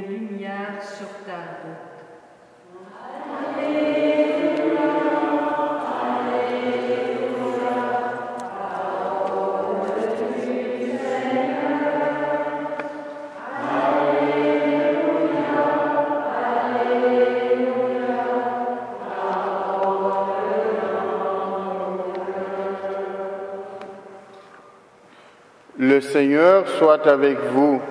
lumière sur ta route. Le Seigneur soit avec vous.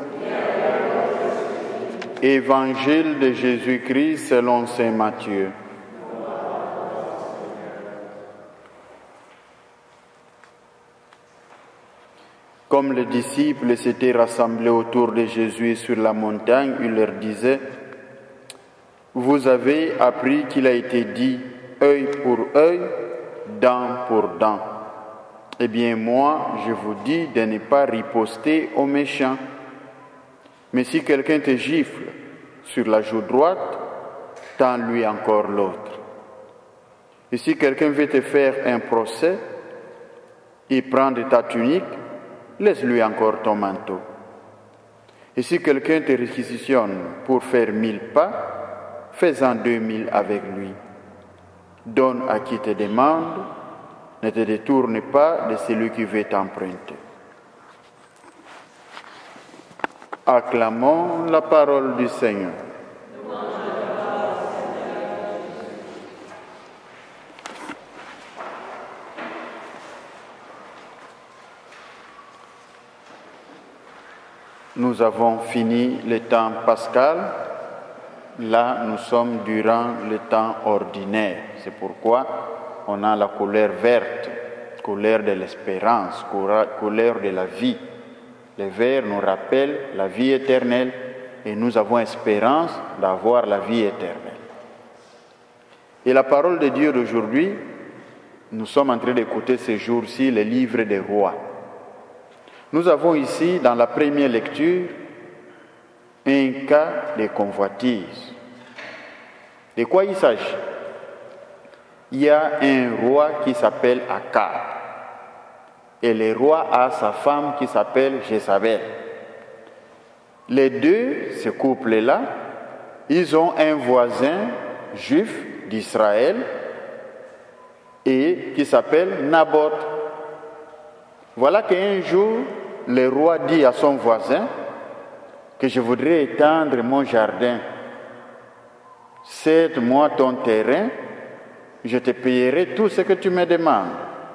Évangile de Jésus-Christ selon saint Matthieu. Comme les disciples s'étaient rassemblés autour de Jésus sur la montagne, il leur disait: Vous avez appris qu'il a été dit œil pour œil, dent pour dent. Eh bien moi, je vous dis de ne pas riposter aux méchants. Mais si quelqu'un te gifle sur la joue droite, tends-lui encore l'autre. Et si quelqu'un veut te faire un procès et prendre ta tunique, laisse-lui encore ton manteau. Et si quelqu'un te réquisitionne pour faire 1000 pas, fais-en 2000 avec lui. Donne à qui te demande, ne te détourne pas de celui qui veut t'emprunter. Acclamons la parole du Seigneur. Nous avons fini le temps pascal. Là, nous sommes durant le temps ordinaire. C'est pourquoi on a la couleur verte, couleur de l'espérance, couleur de la vie. Le vert nous rappelle la vie éternelle et nous avons espérance d'avoir la vie éternelle. Et la parole de Dieu d'aujourd'hui, nous sommes en train d'écouter ces jours-ci le livre des rois. Nous avons ici, dans la première lecture, un cas de convoitise. De quoi il s'agit? Il y a un roi qui s'appelle Akab. Et le roi a sa femme qui s'appelle Jézabel. Les deux, ce couple-là, ils ont un voisin juif d'Israël et qui s'appelle Naboth. Voilà qu'un jour, le roi dit à son voisin que je voudrais étendre mon jardin. Cède-moi ton terrain, je te payerai tout ce que tu me demandes.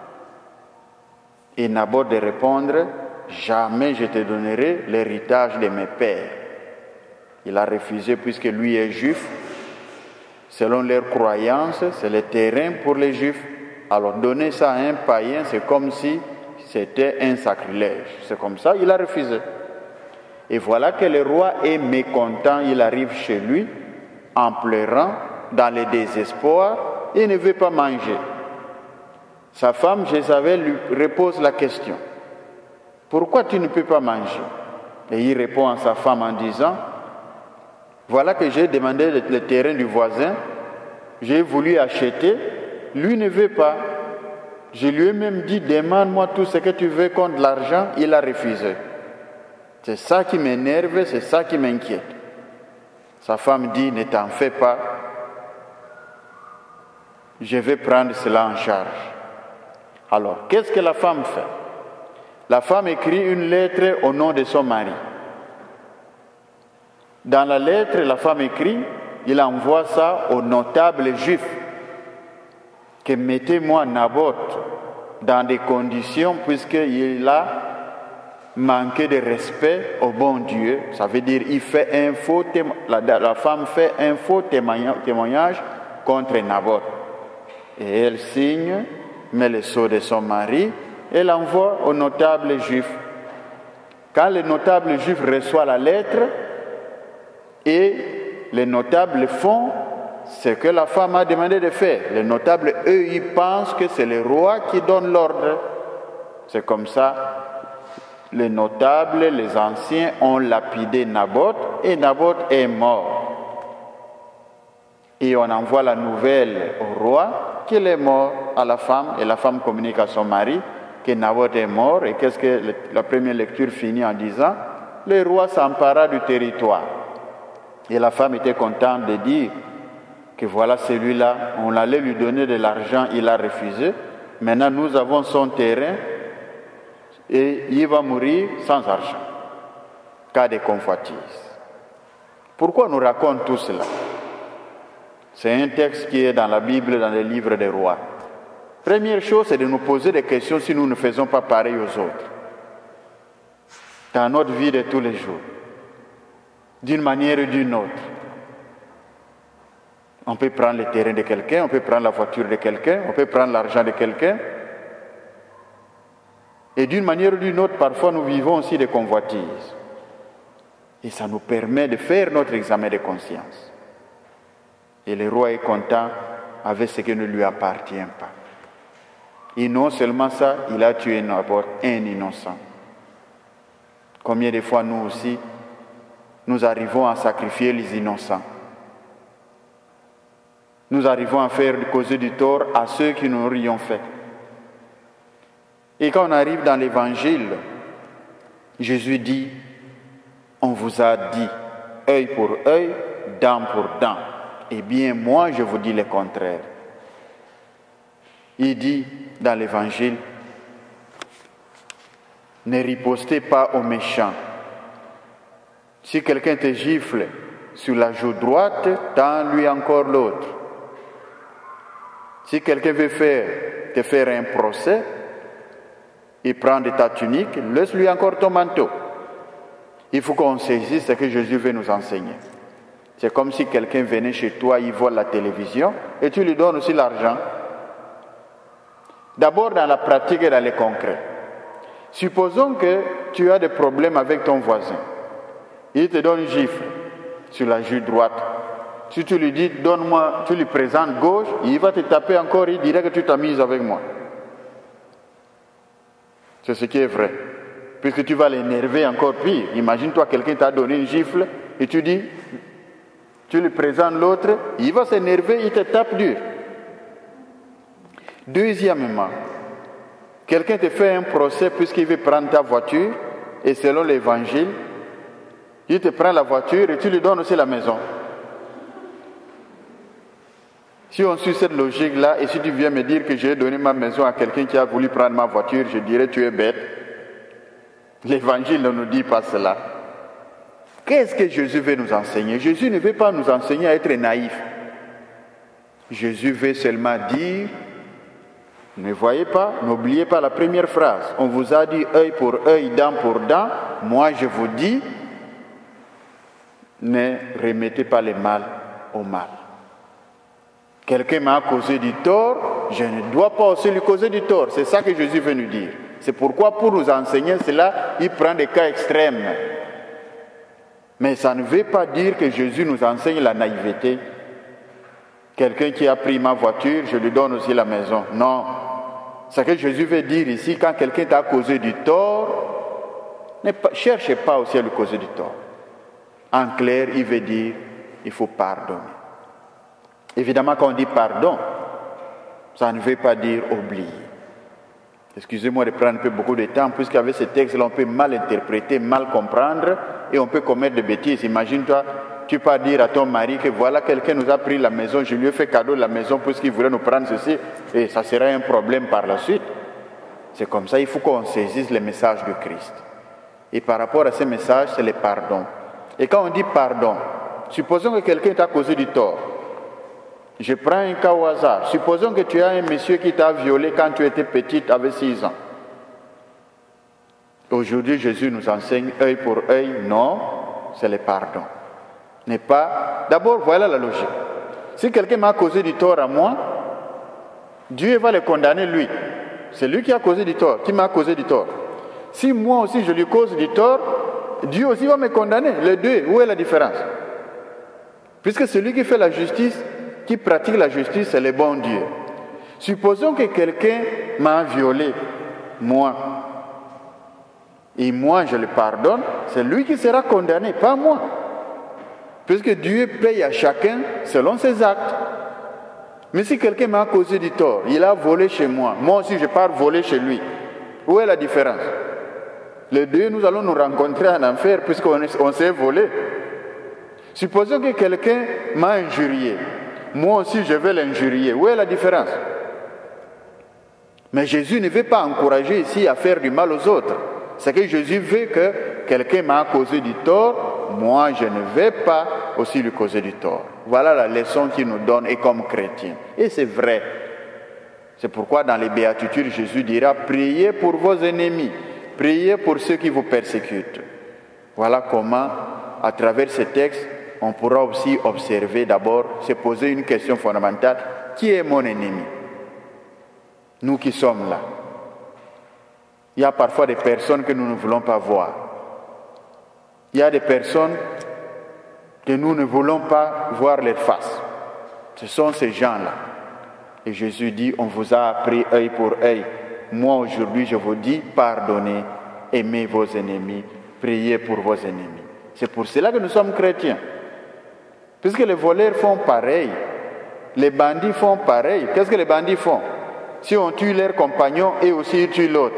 Et Naboth de répondre: jamais je te donnerai l'héritage de mes pères. Il a refusé puisque lui est juif. Selon leurs croyances, c'est le terrain pour les juifs. Alors donner ça à un païen, c'est comme si c'était un sacrilège. C'est comme ça, il a refusé. Et voilà que le roi est mécontent, il arrive chez lui en pleurant, dans le désespoir, et ne veut pas manger. Sa femme, Jézabel, lui repose la question: pourquoi tu ne peux pas manger? Et il répond à sa femme en disant: voilà que j'ai demandé le terrain du voisin, j'ai voulu acheter, lui ne veut pas. Je lui ai même dit: demande-moi tout ce que tu veux contre l'argent, il a refusé. C'est ça qui m'énerve, c'est ça qui m'inquiète. Sa femme dit: ne t'en fais pas, je vais prendre cela en charge. Alors, qu'est-ce que la femme fait? La femme écrit une lettre au nom de son mari. Dans la lettre, la femme écrit, il envoie ça au notable juif, que mettez-moi Naboth dans des conditions, puisqu'il a manqué de respect au bon Dieu. Ça veut dire il fait un faux la femme fait un faux témoignage contre Naboth. Et elle signe, met le sceau de son mari et l'envoie au notable juif. Quand le notable juif reçoit la lettre, et les notables font ce que la femme a demandé de faire. Les notables, eux, ils pensent que c'est le roi qui donne l'ordre. C'est comme ça, les notables, les anciens ont lapidé Naboth et Naboth est mort. Et on envoie la nouvelle au roi qu'il est mort à la femme, et la femme communique à son mari que Naboth est mort. Et qu'est-ce que la première lecture finit en disant? Le roi s'empara du territoire. Et la femme était contente de dire que voilà celui-là, on allait lui donner de l'argent, il a refusé. Maintenant, nous avons son terrain et il va mourir sans argent. Cas de convoitise. Pourquoi on nous raconte tout cela? C'est un texte qui est dans la Bible, dans les livres des rois. Première chose, c'est de nous poser des questions si nous ne faisons pas pareil aux autres. Dans notre vie de tous les jours. D'une manière ou d'une autre. On peut prendre le terrain de quelqu'un, on peut prendre la voiture de quelqu'un, on peut prendre l'argent de quelqu'un. Et d'une manière ou d'une autre, parfois nous vivons aussi des convoitises. Et ça nous permet de faire notre examen de conscience. Et le roi est content avec ce qui ne lui appartient pas. Et non seulement ça, il a tué n'importe un innocent. Combien de fois nous aussi, nous arrivons à sacrifier les innocents. Nous arrivons à faire causer du tort à ceux qui nous l'aurions fait. Et quand on arrive dans l'évangile, Jésus dit, on vous a dit, œil pour œil, dent pour dent. Eh bien, moi, je vous dis le contraire. Il dit dans l'évangile, ne ripostez pas aux méchants. Si quelqu'un te gifle sur la joue droite, tends-lui encore l'autre. Si quelqu'un veut te faire un procès, il prend de ta tunique, laisse-lui encore ton manteau. Il faut qu'on saisisse ce que Jésus veut nous enseigner. C'est comme si quelqu'un venait chez toi, il voit la télévision, et tu lui donnes aussi l'argent. D'abord dans la pratique et dans le concret. Supposons que tu as des problèmes avec ton voisin. Il te donne une gifle sur la joue droite. Si tu lui dis, donne-moi, tu lui présentes gauche, il va te taper encore, il dirait que tu t'amuses avec moi. C'est ce qui est vrai. Puisque tu vas l'énerver encore pire. Imagine-toi, quelqu'un t'a donné une gifle et tu dis, tu lui présentes l'autre, il va s'énerver, il te tape dur. Deuxièmement, quelqu'un te fait un procès puisqu'il veut prendre ta voiture et selon l'évangile, il te prend la voiture et tu lui donnes aussi la maison. Si on suit cette logique-là, et si tu viens me dire que j'ai donné ma maison à quelqu'un qui a voulu prendre ma voiture, je dirais tu es bête. L'évangile ne nous dit pas cela. Qu'est-ce que Jésus veut nous enseigner? Jésus ne veut pas nous enseigner à être naïf. Jésus veut seulement dire, ne voyez pas, n'oubliez pas la première phrase. On vous a dit œil pour œil, dent pour dent. Moi je vous dis, ne remettez pas le mal au mal. Quelqu'un m'a causé du tort, je ne dois pas aussi lui causer du tort. C'est ça que Jésus veut nous dire. C'est pourquoi pour nous enseigner cela, il prend des cas extrêmes. Mais ça ne veut pas dire que Jésus nous enseigne la naïveté. Quelqu'un qui a pris ma voiture, je lui donne aussi la maison. Non. Ce que Jésus veut dire ici, quand quelqu'un t'a causé du tort, ne cherchez pas aussi à lui causer du tort. En clair, il veut dire, il faut pardonner. Évidemment, quand on dit pardon, ça ne veut pas dire oublier. Excusez-moi de prendre un peu beaucoup de temps, puisqu'avec ce texte-là, on peut mal interpréter, mal comprendre, et on peut commettre des bêtises. Imagine-toi, tu peux dire à ton mari que voilà, quelqu'un nous a pris la maison, je lui ai fait cadeau de la maison puisqu'il voulait nous prendre ceci, et ça sera un problème par la suite. C'est comme ça, il faut qu'on saisisse le message de Christ. Et par rapport à ce message, c'est le pardon. Et quand on dit pardon, supposons que quelqu'un t'a causé du tort. Je prends un cas au hasard. Supposons que tu as un monsieur qui t'a violé quand tu étais petite, avec 6 ans. Aujourd'hui, Jésus nous enseigne œil pour œil. Non, c'est le pardon. N'est pas... D'abord, voilà la logique. Si quelqu'un m'a causé du tort à moi, Dieu va le condamner lui. C'est lui qui a causé du tort, qui m'a causé du tort. Si moi aussi je lui cause du tort, Dieu aussi va me condamner. Les deux, où est la différence? Puisque celui qui fait la justice, qui pratique la justice, c'est le bon Dieu. Supposons que quelqu'un m'a violé, moi, et moi je le pardonne, c'est lui qui sera condamné, pas moi. Puisque Dieu paye à chacun selon ses actes. Mais si quelqu'un m'a causé du tort, il a volé chez moi, moi aussi je pars voler chez lui, où est la différence? Les deux, nous allons nous rencontrer en enfer puisqu'on s'est volé. Supposons que quelqu'un m'a injurié. Moi aussi, je vais l'injurier. Où est la différence? Mais Jésus ne veut pas encourager ici à faire du mal aux autres. C'est que Jésus veut que quelqu'un m'a causé du tort, moi je ne vais pas aussi lui causer du tort. Voilà la leçon qu'il nous donne et comme chrétien. Et c'est vrai. C'est pourquoi dans les béatitudes, Jésus dira, priez pour vos ennemis, priez pour ceux qui vous persécutent. Voilà comment, à travers ces textes, on pourra aussi observer d'abord, se poser une question fondamentale, qui est mon ennemi? Nous qui sommes là. Il y a parfois des personnes que nous ne voulons pas voir. Il y a des personnes que nous ne voulons pas voir leur face. Ce sont ces gens-là. Et Jésus dit, on vous a appris œil pour œil. Moi aujourd'hui, je vous dis, pardonnez, aimez vos ennemis, priez pour vos ennemis. C'est pour cela que nous sommes chrétiens. Puisque les voleurs font pareil, les bandits font pareil. Qu'est-ce que les bandits font? Si on tue leur compagnon et aussi ils tuent l'autre.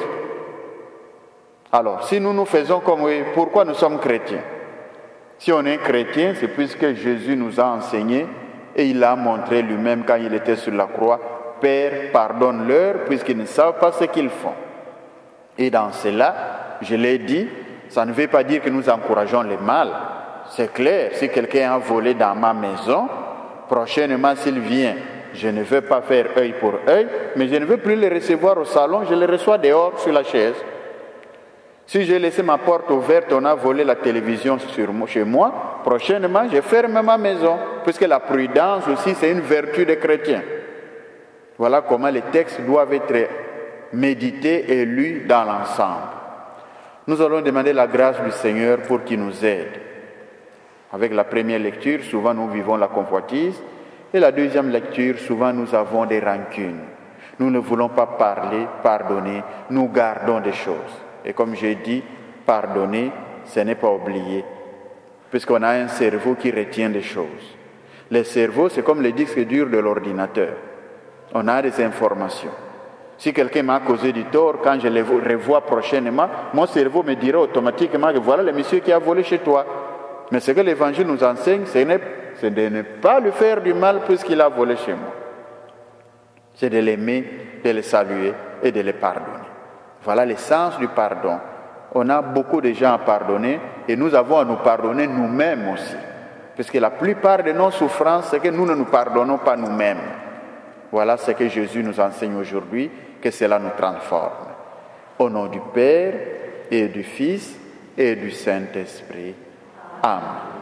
Alors, si nous faisons comme eux, pourquoi nous sommes chrétiens? Si on est chrétien, c'est puisque Jésus nous a enseigné et il a montré lui-même quand il était sur la croix, Père, pardonne-leur puisqu'ils ne savent pas ce qu'ils font. Et dans cela, je l'ai dit, ça ne veut pas dire que nous encourageons le mal. C'est clair, si quelqu'un a volé dans ma maison, prochainement s'il vient, je ne veux pas faire œil pour œil, mais je ne veux plus le recevoir au salon, je le reçois dehors sur la chaise. Si j'ai laissé ma porte ouverte, on a volé la télévision chez moi, prochainement je ferme ma maison, puisque la prudence aussi c'est une vertu des chrétiens. Voilà comment les textes doivent être médités et lus dans l'ensemble. Nous allons demander la grâce du Seigneur pour qu'il nous aide. Avec la première lecture, souvent nous vivons la convoitise, et la deuxième lecture, souvent nous avons des rancunes. Nous ne voulons pas parler, pardonner, nous gardons des choses. Et comme j'ai dit, pardonner, ce n'est pas oublier, puisqu'on a un cerveau qui retient des choses. Le cerveau, c'est comme le disque dur de l'ordinateur. On a des informations. Si quelqu'un m'a causé du tort, quand je le revois prochainement, mon cerveau me dira automatiquement que voilà le monsieur qui a volé chez toi. Mais ce que l'Évangile nous enseigne, c'est de ne pas lui faire du mal puisqu'il a volé chez moi. C'est de l'aimer, de le saluer et de le pardonner. Voilà l'essence du pardon. On a beaucoup de gens à pardonner et nous avons à nous pardonner nous-mêmes aussi. Parce que la plupart de nos souffrances, c'est que nous ne nous pardonnons pas nous-mêmes. Voilà ce que Jésus nous enseigne aujourd'hui, que cela nous transforme. Au nom du Père et du Fils et du Saint-Esprit. Amen.